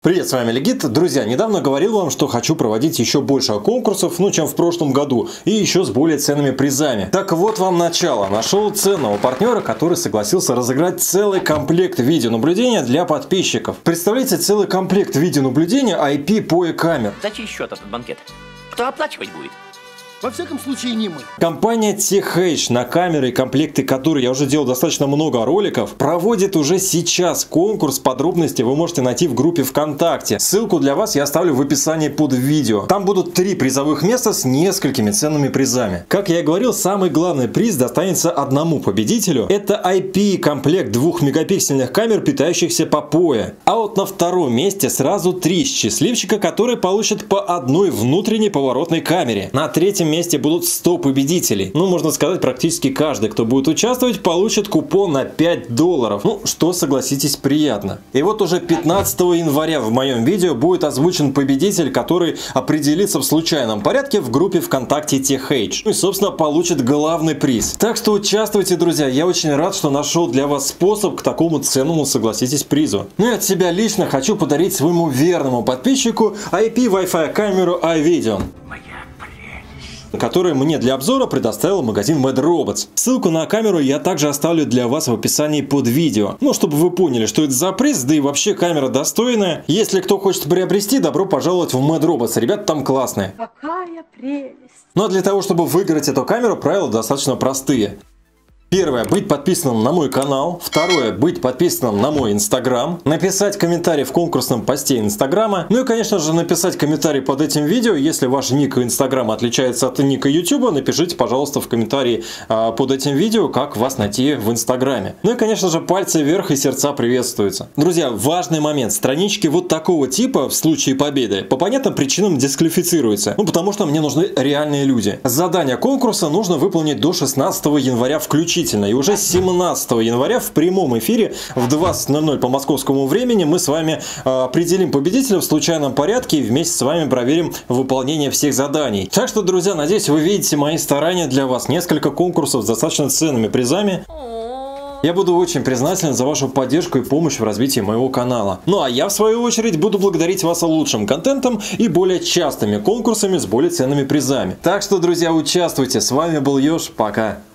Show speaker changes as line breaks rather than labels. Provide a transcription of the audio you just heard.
Привет, с вами Легит. Друзья, недавно говорил вам, что хочу проводить еще больше конкурсов, чем в прошлом году, и еще с более ценными призами. Так вот вам начало. Нашел ценного партнера, который согласился разыграть целый комплект видеонаблюдения для подписчиков. Представляете, целый комплект видеонаблюдения IP по камер.
За чей счет этот банкет? Кто оплачивать будет?
Во всяком случае, не мы.
Компания TechH, на камеры и комплекты которой я уже делал достаточно много роликов, проводит уже сейчас конкурс. Подробности вы можете найти в группе ВКонтакте. Ссылку для вас я оставлю в описании под видео. Там будут 3 призовых места с несколькими ценными призами. Как я и говорил, самый главный приз достанется одному победителю. Это IP-комплект 2-мегапиксельных камер, питающихся по PoE. А вот на втором месте сразу 3 счастливчика, которые получат по одной внутренней поворотной камере. На третьем месте будут 100 победителей. Можно сказать, практически каждый, кто будет участвовать, получит купон на $5. Что, согласитесь, приятно. И вот уже 15 января в моем видео будет озвучен победитель, который определится в случайном порядке в группе ВКонтакте TechH. И, собственно, получит главный приз. Так что участвуйте, друзья. Я очень рад, что нашел для вас способ к такому ценному, согласитесь, призу. И от себя лично хочу подарить своему верному подписчику IP Wi-Fi камеру iVideon, который мне для обзора предоставил магазин MadRobots. Ссылку на камеру я также оставлю для вас в описании под видео. Чтобы вы поняли, что это за приз, да и вообще камера достойная. Если кто хочет приобрести, добро пожаловать в MadRobots. Ребята там классные.
Какая прелесть!
Но для того, чтобы выиграть эту камеру, правила достаточно простые. Первое, быть подписанным на мой канал. Второе, быть подписанным на мой инстаграм. Написать комментарий в конкурсном посте инстаграма. И, конечно же, написать комментарий под этим видео. Если ваш ник инстаграма отличается от ника ютуба, напишите, пожалуйста, в комментарии под этим видео, как вас найти в инстаграме. И, конечно же, пальцы вверх и сердца приветствуются. Друзья, важный момент. Странички вот такого типа в случае победы по понятным причинам дисквалифицируются. Потому что мне нужны реальные люди. Задание конкурса нужно выполнить до 16 января включительно. И уже 17 января в прямом эфире в 20:00 по московскому времени мы с вами определим победителя в случайном порядке и вместе с вами проверим выполнение всех заданий. Так что, друзья, надеюсь, вы видите мои старания для вас. Несколько конкурсов с достаточно ценными призами. Я буду очень признателен за вашу поддержку и помощь в развитии моего канала. А я, в свою очередь, буду благодарить вас лучшим контентом и более частыми конкурсами с более ценными призами. Так что, друзья, участвуйте. С вами был Ёж. Пока.